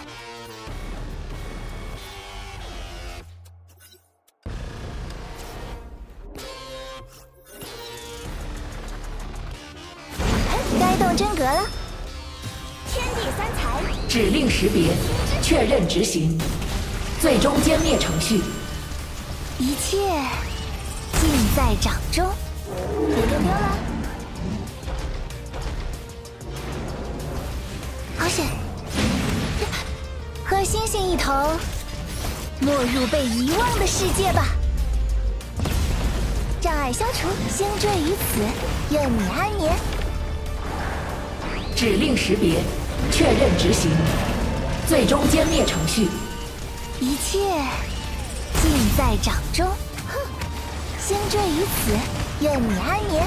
该动真格了。天地三才， 指令识别，确认执行，最终歼灭程序。 一切尽在掌中。别丢丢了。好险！和星星一同，没入被遗忘的世界吧。障碍消除，星坠于此，愿你安眠。 指令识别，确认执行，最终歼灭程序。 一切尽在掌中。哼，星坠于此，愿你安眠。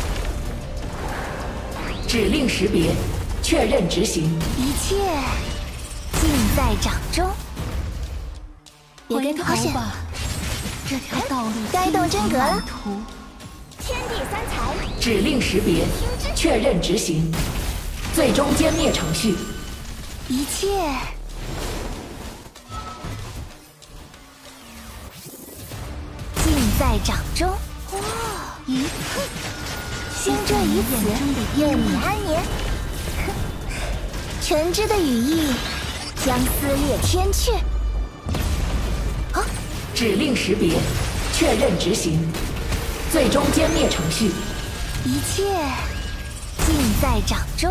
指令识别，确认执行， 一切尽在掌中。别跟好险！ 这条道路该动真格了。 天地三才， 指令识别，确认执行，最终歼灭程序。 一切尽在掌中。哇！咦？星坠于此，愿你安眠。全知的羽翼将撕裂天阙。啊！ 指令识别，确认执行，最终歼灭程序。 一切尽在掌中。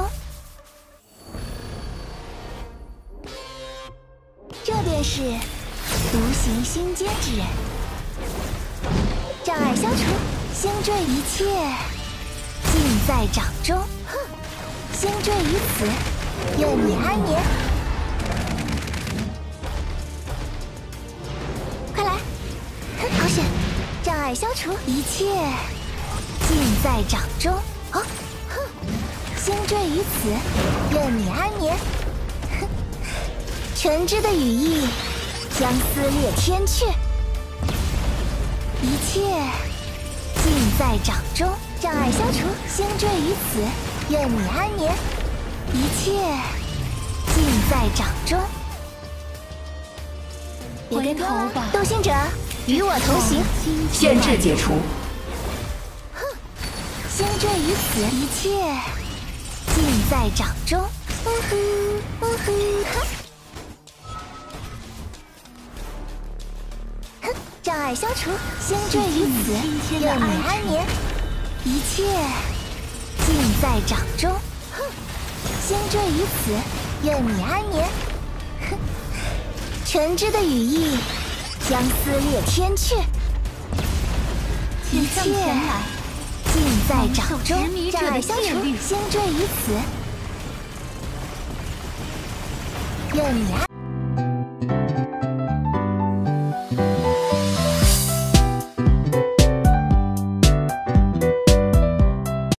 这便是独行星间之人。障碍消除，星坠一切尽在掌中。哼，星坠于此，愿你安眠。快来！哼，好险！障碍消除，一切尽在掌中。啊，哼，星坠于此，愿你安眠。哼，全知的羽翼将撕裂天阙。一切尽在掌中，障碍消除，星坠于此，愿你安眠。一切尽在掌中。别跟头吧，斗心者，与我同行。 限制解除。 哼，星坠于此，一切尽在掌中。呜呼呜呼，哼。障碍消除，星坠于此，愿你安眠。一切尽在掌中。哼，星坠于此，愿你安眠。哼，全知的羽翼将撕裂天阙。一切尽在掌中。障碍消除，星坠于此，愿你安。